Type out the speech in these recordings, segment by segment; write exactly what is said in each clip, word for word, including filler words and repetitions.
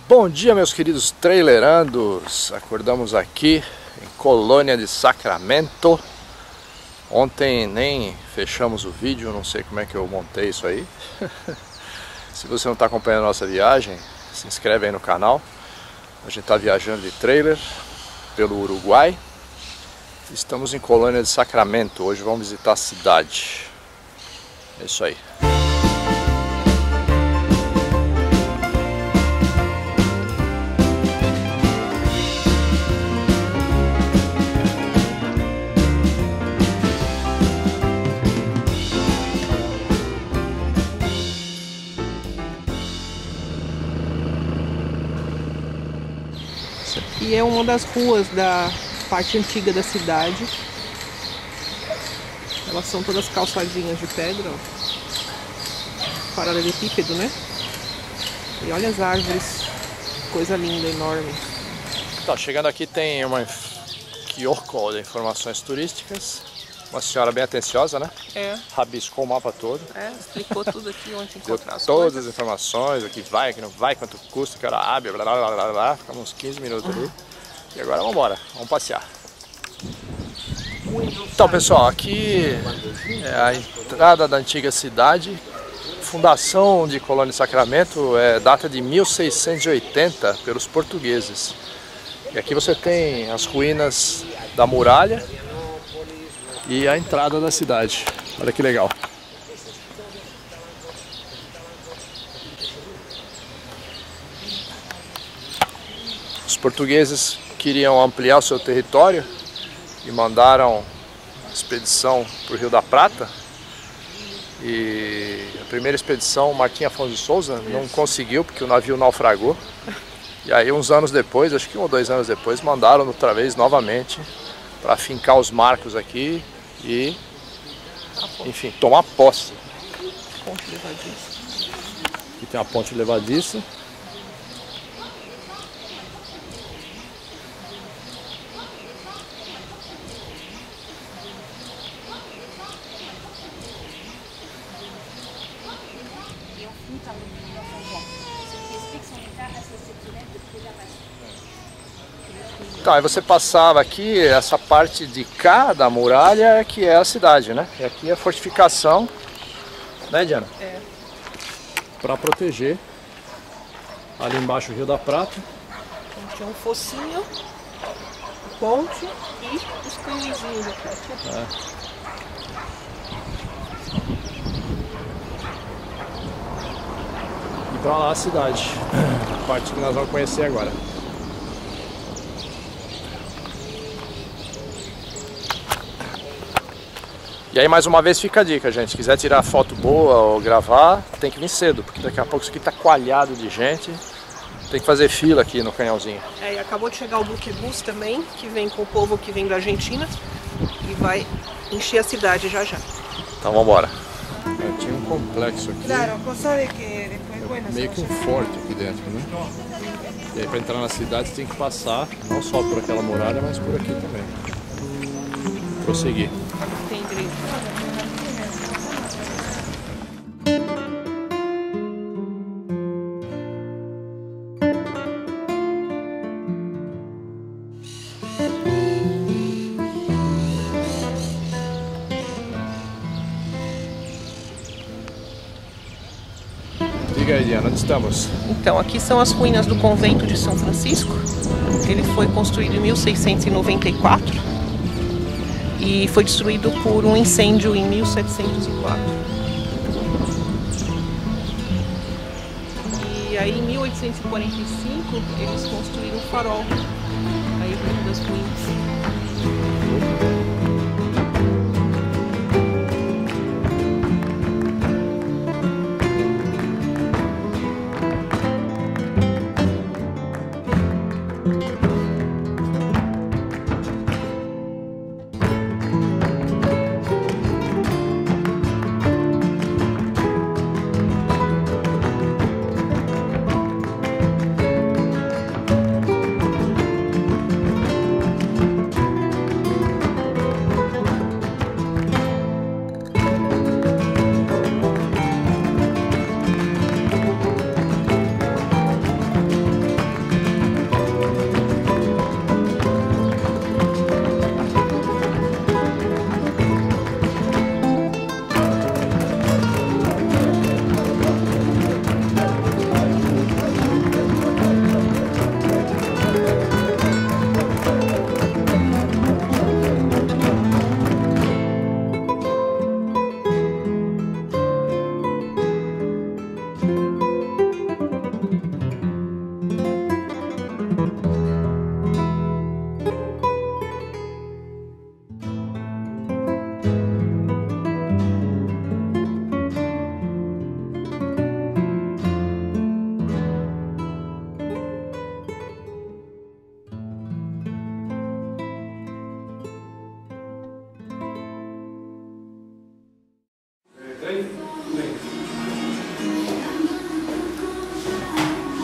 Bom dia, meus queridos trailerandos. Acordamos aqui em Colônia de Sacramento. Ontem nem fechamos o vídeo, não sei como é que eu montei isso aí. Se você não está acompanhando a nossa viagem, se inscreve aí no canal. A gente está viajando de trailer pelo Uruguai. Estamos em Colônia de Sacramento. Hoje vamos visitar a cidade. É isso aí. E é uma das ruas da parte antiga da cidade. Elas são todas calçadinhas de pedra, ó. Paralelepípedo, né? E olha as árvores, coisa linda, enorme. Então, chegando aqui tem uma quiosco de informações turísticas. Uma senhora bem atenciosa, né? É. Rabiscou o mapa todo. É, explicou tudo aqui onde encontrar as todas coisas. as informações, o que vai, o que não vai, quanto custa, que hora abre, blá blá blá blá blá. Ficamos uns quinze minutos ali. E agora vamos embora, vamos passear. Então, pessoal, aqui é a entrada da antiga cidade. Fundação de Colônia de Sacramento é data de mil seiscentos e oitenta pelos portugueses. E aqui você tem as ruínas da muralha e a entrada da cidade. Olha que legal. Os portugueses queriam ampliar o seu território e mandaram uma expedição para o Rio da Prata. E a primeira expedição, Martim Afonso de Souza, não conseguiu porque o navio naufragou. E aí uns anos depois, acho que um ou dois anos depois, mandaram outra vez novamente para fincar os marcos aqui e, enfim, tomar posse. Ponte levadiça. Aqui tem uma ponte levadiça. Então, aí você passava aqui, essa parte de cá da muralha que é a cidade, né? E aqui é a fortificação, né, Diana? É. Para proteger. Ali embaixo o Rio da Prata. Então, tinha um focinho, ponte e os canhõezinhos aqui. É. E para lá a cidade, a parte que nós vamos conhecer agora. E aí mais uma vez fica a dica, gente, se quiser tirar foto boa ou gravar, tem que vir cedo, porque daqui a pouco isso aqui tá coalhado de gente, tem que fazer fila aqui no canhãozinho. É, e acabou de chegar o Buquebus também, que vem com o povo que vem da Argentina e vai encher a cidade já já. Então vamos embora. É, tinha um complexo aqui, meio que um forte aqui dentro, né? E aí para entrar na cidade você tem que passar, não só por aquela muralha, mas por aqui também. Prosseguir. Tem igreja. Diga aí, Diana, onde estamos? Então, aqui são as ruínas do convento de São Francisco. Ele foi construído em mil seiscentos e noventa e quatro. E foi destruído por um incêndio em mil setecentos e quatro. E aí em mil oitocentos e quarenta e cinco eles construíram o farol aí perto das ruínas.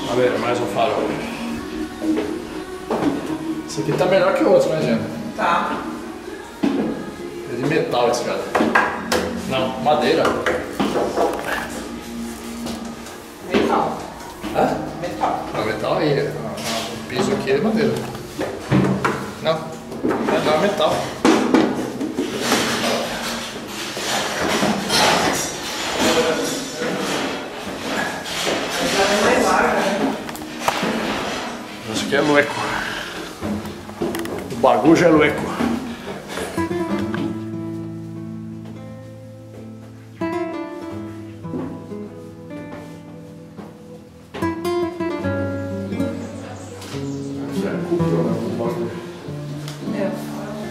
A ver, mais um farol. Esse aqui tá melhor que o outro, né, Diana? Tá. É de metal esse cara. Não, madeira. Metal. Hã? Metal. Não, metal aí. O piso aqui é de madeira. Não, não é metal. É mais larga, né? Isso aqui é lueco. O bagulho é lueco. Já é cúpula, né? O bagulho. É.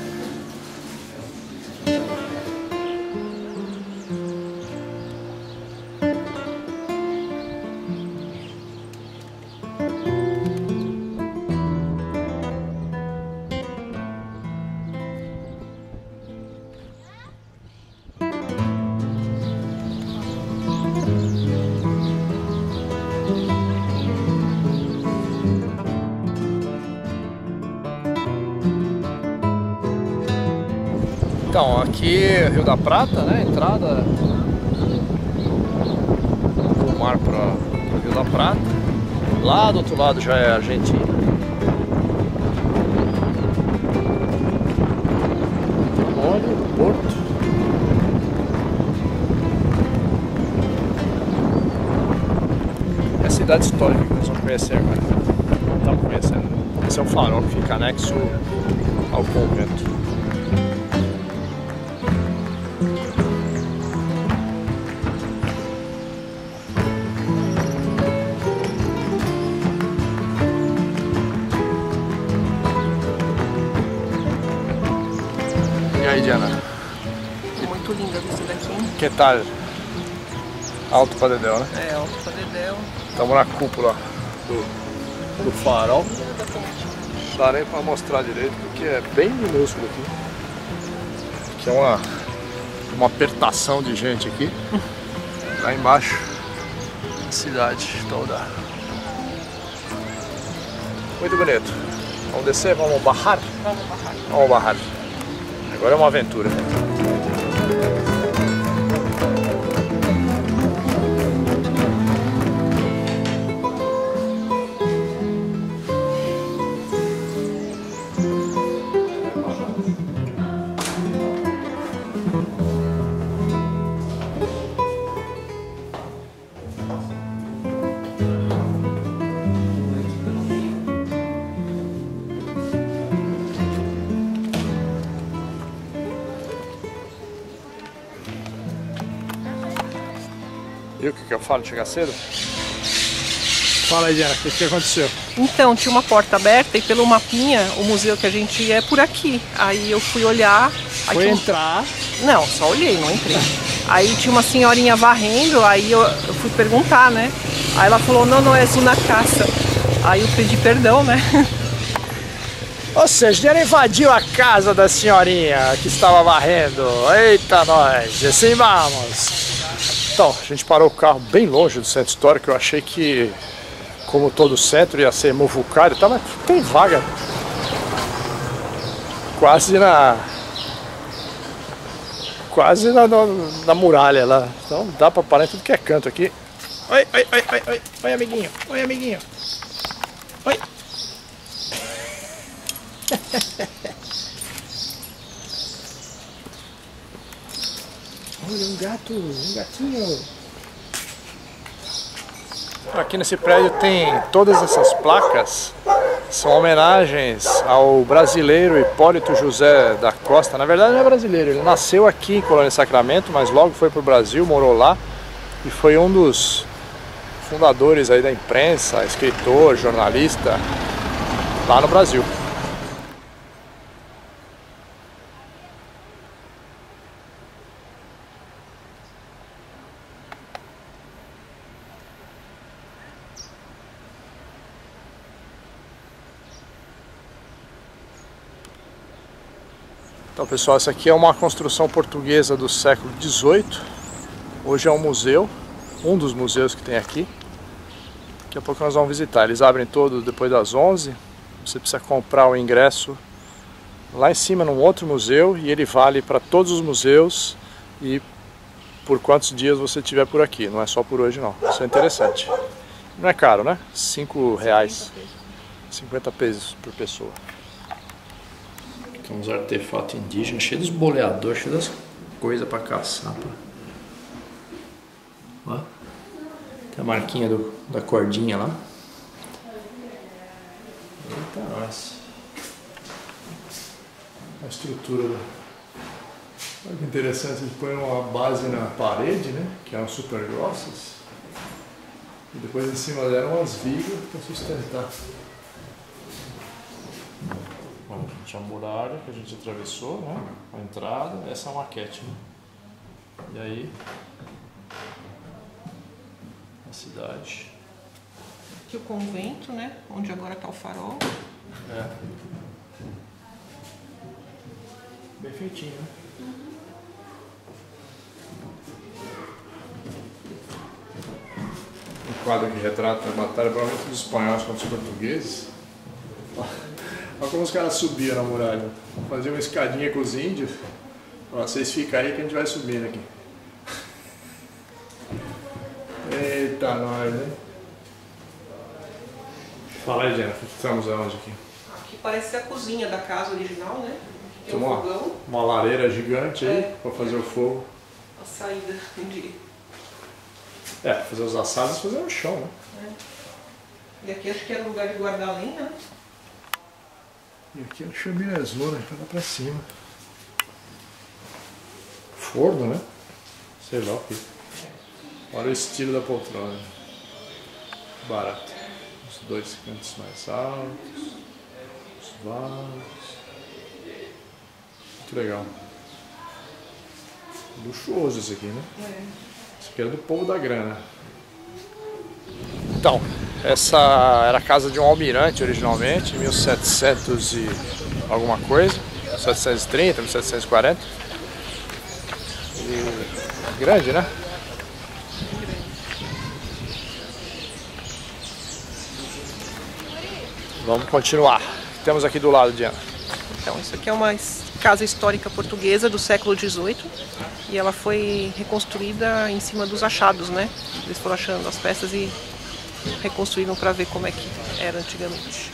Então, aqui é Rio da Prata, né? Entrada do mar para o Rio da Prata. Lá do outro lado já é Argentina. Olha o porto. É a cidade histórica que nós vamos conhecer agora. Estamos conhecendo. Esse é o farol que fica anexo ao convento. E aí, Diana? Muito linda a vista daqui. Que tal? Alto pra dedéu, né? É, alto pra dedéu. Estamos na cúpula do, do farol. Não dá nem pra mostrar direito porque é bem minúsculo aqui. Aqui é uma, uma apertação de gente aqui. Lá embaixo, a cidade toda. Muito bonito. Vamos descer? Vamos barrar? Vamos barrar. Vamos barrar. Agora é uma aventura. Viu o que, que eu falo de chegar cedo? Fala aí, Diana, o que, que aconteceu? Então, tinha uma porta aberta e pelo mapinha, o museu que a gente ia é por aqui. Aí eu fui olhar... aí Foi tinha um- entrar. Não, só olhei, não entrei. Aí tinha uma senhorinha varrendo, aí eu, eu fui perguntar, né? Aí ela falou, não, não, é na caça. Aí eu pedi perdão, né? Ou seja, Diana invadiu a casa da senhorinha que estava varrendo. Eita nós, e assim vamos. Então, a gente parou o carro bem longe do centro histórico. Eu achei que, como todo centro, ia ser muvucado e tal, mas tem vaga. Quase na... Quase na, na, na muralha lá. Então dá pra parar em tudo que é canto aqui. Oi, oi, oi, oi, oi, oi, amiguinho. Oi, amiguinho. Oi. Olha, um gato, um gatinho. Aqui nesse prédio tem todas essas placas, são homenagens ao brasileiro Hipólito José da Costa. Na verdade não é brasileiro, ele nasceu aqui em Colônia Sacramento, mas logo foi para o Brasil, morou lá e foi um dos fundadores aí da imprensa, escritor, jornalista lá no Brasil. Então, pessoal, essa aqui é uma construção portuguesa do século dezoito. Hoje é um museu, um dos museus que tem aqui, Daqui a pouco nós vamos visitar. Eles abrem todo depois das onze. Você precisa comprar o ingresso lá em cima num outro museu e ele vale para todos os museus e por quantos dias você estiver por aqui. Não é só por hoje não. Isso é interessante. Não é caro, né? cinco reais. cinquenta pesos por pessoa. Tem uns artefatos indígenas, cheio dos boleadores, cheio das coisas para caçar. Pra... Ó. Tem a marquinha do, da cordinha lá. Eita, nossa. A estrutura. Do... Olha que interessante, eles põem uma base na parede, né? Que eram super grossas. E depois em cima deram umas vigas para sustentar. Bom, tinha a muralha que a gente atravessou, né? A entrada, essa é a maquete, né? E aí, a cidade. Aqui o convento, né? Onde agora está o farol. É. Bem feitinho, né? Um quadro que retrata a batalha, provavelmente dos espanhóis contra os portugueses. Olha como os caras subiam na muralha. Faziam uma escadinha com os índios. Ó, vocês ficam aí que a gente vai subindo aqui. Eita, nós, né? Fala aí, Diana, estamos aonde aqui? Aqui parece ser a cozinha da casa original, né? Tem um uma, fogão. Uma lareira gigante aí É. para fazer o fogo. A saída de... É, para fazer os assados e fazer no chão, né? É. E aqui acho que era o lugar de guardar a lenha, né? E aqui é a chaminezona, para lá pra cima. Forno, né? Sei lá o que. Olha o estilo da poltrona. Barato. Os dois cantos mais altos. Os vasos. Muito legal. Luxuoso esse aqui, né? É. Esse aqui era do povo da grana. Então, essa era a casa de um almirante originalmente, mil e setecentos e alguma coisa, mil setecentos e trinta, mil setecentos e quarenta. E grande, né? Vamos continuar. Temos aqui do lado, Diana. Então, isso aqui é uma casa histórica portuguesa do século dezoito e ela foi reconstruída em cima dos achados, né? Eles foram achando as peças e reconstruíram para ver como é que era antigamente.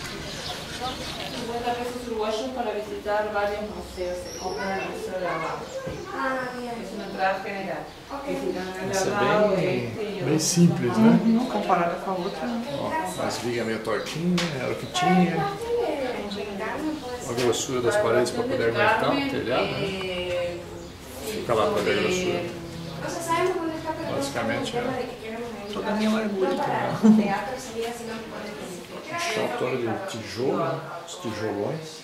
Para visitar vários museus, se compra no Museu da Uau. É uma entrada general. Essa é bem, bem simples, né? Uhum, comparada com a outra. Ó, as vigas meio tortinhas, era o que tinha. A grossura das paredes para poder aguentar o telhado, né? Fica lá para ver a grossura. Basicamente é Toda a minha largura. um chão todo de tijolo, né? Os tijolões.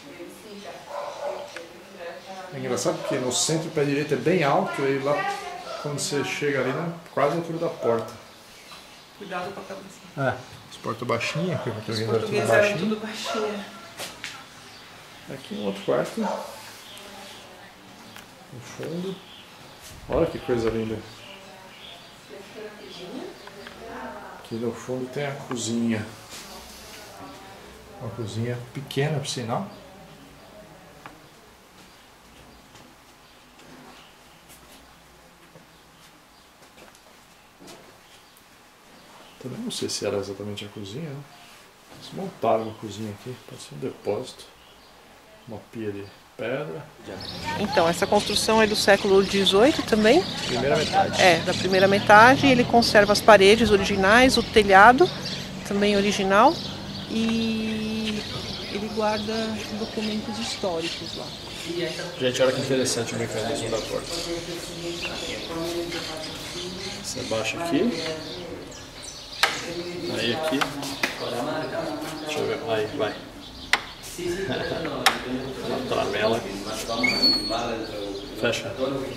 É engraçado porque no centro o pé direito é bem alto e lá quando você chega ali, né, quase a altura da porta. Cuidado com a cabeça. É, as portas baixinhas, porque Os os portugueses eram tudo baixinho. Aqui um outro quarto. No fundo. Olha que coisa linda. Aqui no fundo tem a cozinha. Uma cozinha pequena, por sinal. Também não sei se era exatamente a cozinha, né? Eles montaram uma cozinha aqui, pode ser um depósito. Uma pia de pedra. Então, essa construção é do século dezoito também. Primeira metade. É, da primeira metade. Ele conserva as paredes originais, o telhado também original. E ele guarda documentos históricos lá. Gente, olha que interessante o mecanismo da porta. Você baixa aqui. Aí aqui. Deixa eu ver. Aí, vai. Uma tramela. Fecha.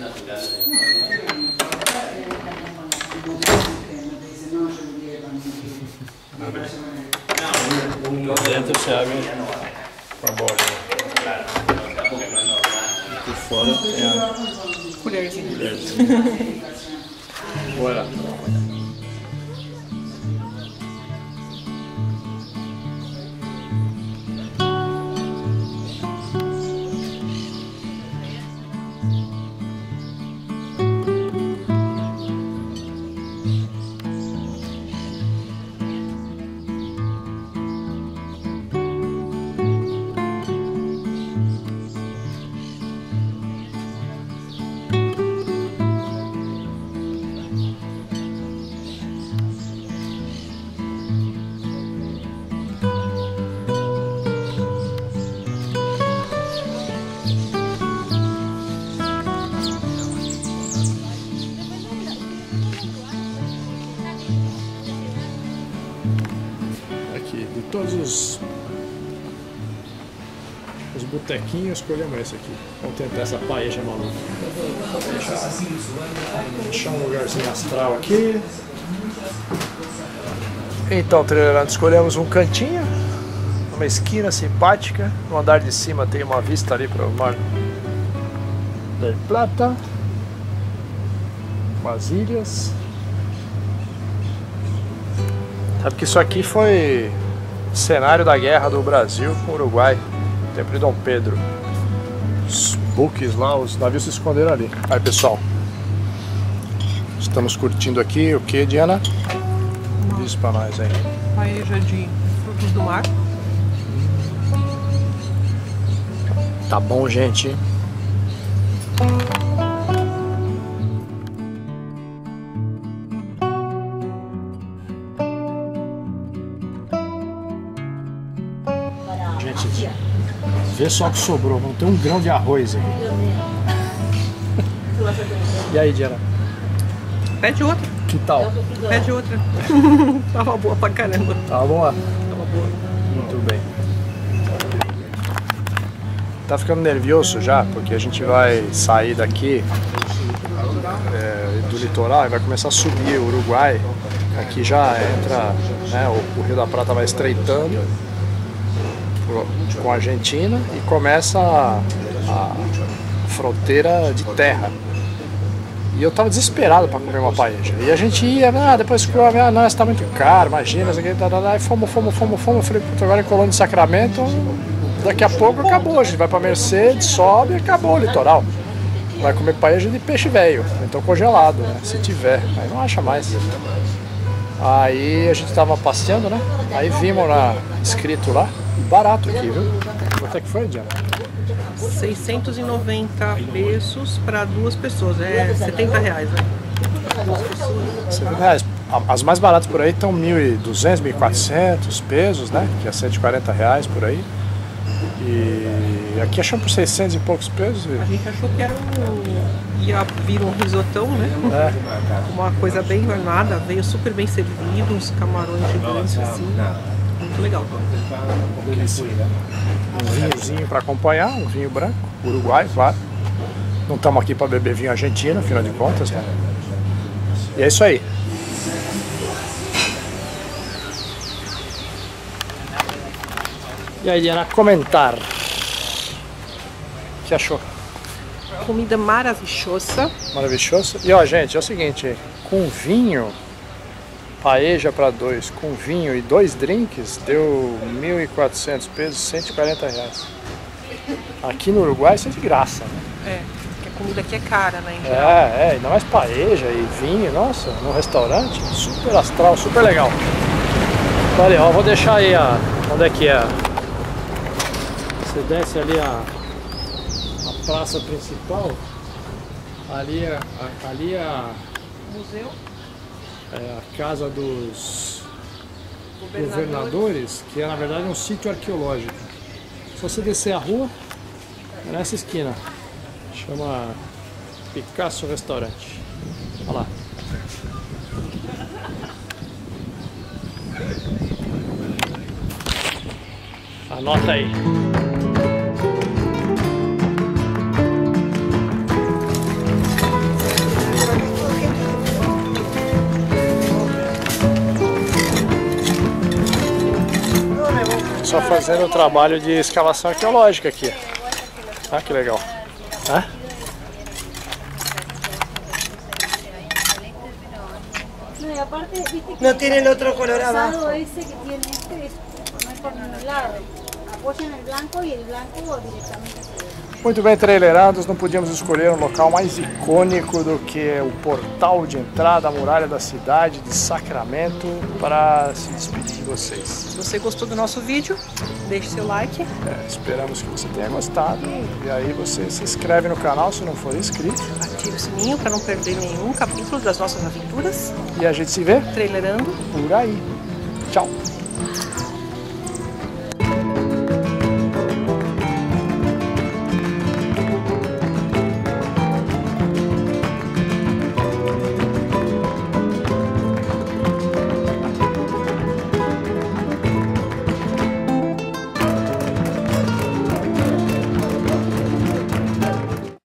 Dentro você abre com a bola. E por fora tem a Colherzinha. colherzinha. Bora. aqui. De todos os, os botequinhos, escolhemos esse aqui. Vamos tentar essa paella maluca. Vou deixar, deixar um lugarzinho astral aqui. Então, treinando, escolhemos um cantinho, uma esquina simpática. No andar de cima tem uma vista ali para o Mar del Plata, umas ilhas. Sabe que isso aqui foi cenário da guerra do Brasil com o Uruguai, no tempo de Dom Pedro. Os buques lá, os navios se esconderam ali. Aí, pessoal, estamos curtindo aqui o que, Diana? Diz pra nós aí. Paella de frutos do mar. Tá bom, gente. Gente, vê só o que sobrou. Não tem um grão de arroz aqui. E aí, Diana? Pede outra. Que tal? Pede outra. Tava boa pra caramba. Tava boa? Tava boa. Muito bem. Tá ficando nervioso já, porque a gente vai sair daqui é, do litoral e vai começar a subir o Uruguai. Aqui já entra, né, o, o Rio da Prata vai estreitando com a Argentina e começa a, a fronteira de terra. E eu tava desesperado para comer uma paella. E a gente ia, ah, depois que come, ah, não, isso tá muito caro, imagina, isso aqui, tá, tá, tá. E fomos, fomos, fomos, fomos. Eu falei, puta, agora em Colônia de Sacramento, daqui a pouco acabou. A gente vai pra Mercedes, sobe e acabou o litoral. Vai comer paella de peixe velho, então congelado, né? Se tiver, aí não acha mais. Aí a gente tava passeando, né? Aí vimos lá, escrito lá, barato aqui, viu? Quanto é que foi, Diana? seiscentos e noventa pesos para duas pessoas, é setenta reais, né? Duas pessoas. setenta reais. As mais baratas por aí estão mil e duzentos, mil e quatrocentos pesos, né? Que é cento e quarenta reais por aí. E aqui achamos por seiscentos e poucos pesos. A gente achou que era um... ia vir um risotão, né? É. Uma coisa bem ornada, veio super bem servido, uns camarões gigantes assim. Muito legal. Delícia. Um vinhozinho para acompanhar, um vinho branco, Uruguai, claro. Não estamos aqui para beber vinho argentino, afinal de contas, né? E é isso aí. E aí, Diana, comentar. O que achou? Comida maravilhosa. Maravilhosa. E ó, gente, é o seguinte, com vinho, paella para dois, com vinho e dois drinks, deu mil e quatrocentos pesos, cento e quarenta reais. Aqui no Uruguai isso é de graça, né? É, porque a comida aqui é cara, né? Em geral. É, é, ainda mais paella e vinho, nossa, no restaurante, super astral, super legal. Olha, ó, vou deixar aí a... onde é que é? Você desce ali a, a praça principal, ali é a, ali é a... Museu. É a casa dos Governadores. governadores, que é na verdade um sítio arqueológico. Se você descer a rua, é nessa esquina. Chama Picasso Restaurante. Olha lá. Anota aí. Só fazendo o trabalho de escavação arqueológica aqui. Ah, que legal. Ah? No tienen otro color abajo. Ese que tiene este es, no es por ningún lado. Apoyan el blanco y el blanco directamente se ve. Muito bem, trailerados, não podíamos escolher um local mais icônico do que o portal de entrada à muralha da cidade de Sacramento para se despedir de vocês. Se você gostou do nosso vídeo, deixe seu like. É, esperamos que você tenha gostado e aí você se inscreve no canal se não for inscrito. Ative o sininho para não perder nenhum capítulo das nossas aventuras. E a gente se vê Trailerando. por aí. Tchau!